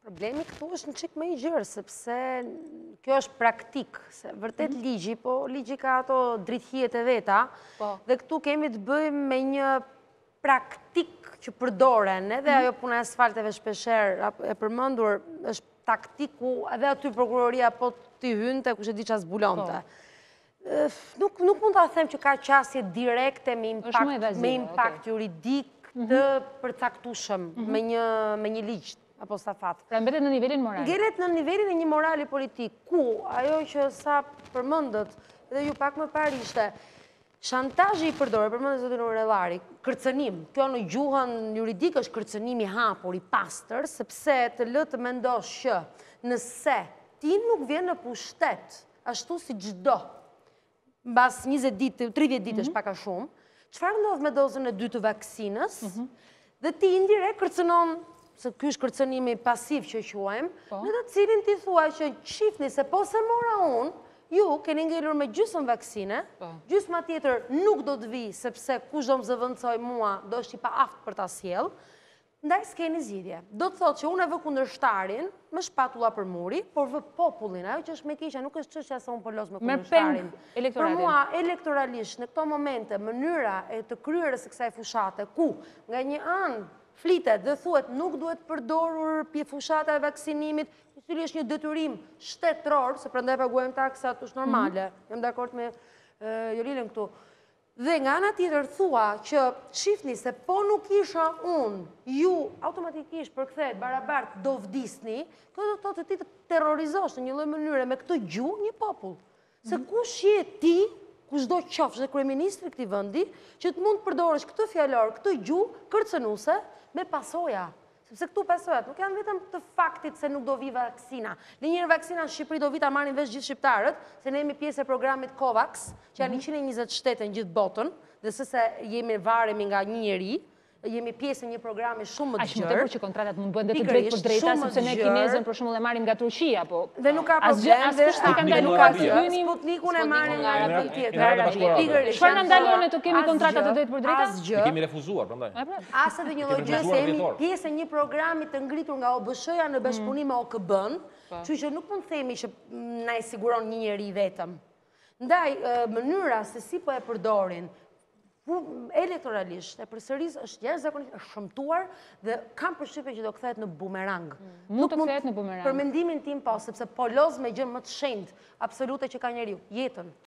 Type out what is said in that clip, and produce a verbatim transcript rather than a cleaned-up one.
Problemi këtu është në qik më i gjërë, sepse kjo është praktik, se vërtet ligji, po ligji ka ato drithijet e veta, dhe këtu kemi të bëjmë me një praktik që përdoren, edhe ajo puna e asfalteve shpesher e përmëndur, është taktiku, edhe aty prokuroria po t'i hynte, ku që di që zbulonte. Nuk mund të them që ka qasje direkte me impact juridik të përcaktushëm me një ligjë apo stafat. Pra mbetet në nivelin moral? Ngelet në nivelin e një morali politik, ku ajo që sa përmëndët, dhe ju pak më parë ishte, shantazhi i përdore, përmëndët zotin Urellari, kërcënim, kjo në gjuhën juridik është kërcënim i hapur, i pastër, sepse të lë të mendosh që nëse ti nuk vjen në pushtet, ashtu si gjdo, mbas njëzet ditë, tridhjetë ditë është paka shumë, çfarë ndodh me dozën e dytë të vaksinës, dhe ti indirekt kërcënon, se ky është kërcënimi pasiv që quajmë, në të cilin ti thua që shifni se po se mora unë, ju keni ngelur me gjysmë vaksine, gjysma tjetër nuk do të vi, sepse kush do më zëvendësoj mua, do është i pa aftë për ta sjell, ndaj s'keni zgjidhje. Do të thotë që unë e vë kundërshtarin, me shpatula për muri, por vë popullin, ajo që është me keqja, nuk është çështja se unë po los me kundërshtarin. Për mua, elektoralisht, në këto momente, mënyra e të kryerjes së kësaj fushate, ku nga një anë flitet dhe thuet nuk duhet përdorur pje fushata e vaksinimit, i cili është një detyrim shtetëror, se prandaj paguajmë taksat, është normale, jam dakord me Jorilën këtu. Dhe nga ana tjetër thua që shifni se po nuk isha unë, ju automatikisht përkthehet barabart do vdisni, kjo do të thotë ti të terrorizosh në një lloj mënyre me këtë gjuhë një popull. Se kush je ti, kushdo qofsh dhe kryeministri i këtij vendi, që të mund të përdorësh këtë fjalor, këtë gjuhë kërcënuese me pasoja. Sepse këtu pasojat nuk janë vetëm të faktit se nuk do vi vaksina. Në njërë vaksina në Shqipëri do vi ta marrin vesh gjithë shqiptarët, se ne jemi pjesë e programit COVAX, që janë njëqind e njëzet shtete në gjithë botën, dhe sëse jemi varemi nga një njeri, jemi pjesë e një programi shumë më të gjërë. Ashtë më tepër që kontratat mund bëhen dhe të drejtë për drejta, sepse ne kinezën për shembull e marrim nga Turqia, po dhe nuk ka problem, dhe nuk ka hynim, Sputnikun e marrim nga Arabi tjetër. Çfarë na ndalon ne të kemi kontrata të drejtë për drejta? Ne kemi refuzuar, prandaj. As edhe një lloj gjë se jemi pjesë e një programi të ngritur nga O B S H-ja në bashkëpunim me O K B-n, kështu që nuk mund të themi që na e siguron një njeri vetëm. Ndaj mënyra se si po e përdorin elektoralisht, e përsëris është jashtëzakonisht është shëmtuar dhe kam përshtypjen që do kthehet në bumerang. Mund të kthehet në bumerang. Për mendimin tim po, sepse po loz me gjë më të shenjtë absolute që ka njeriu, jetën.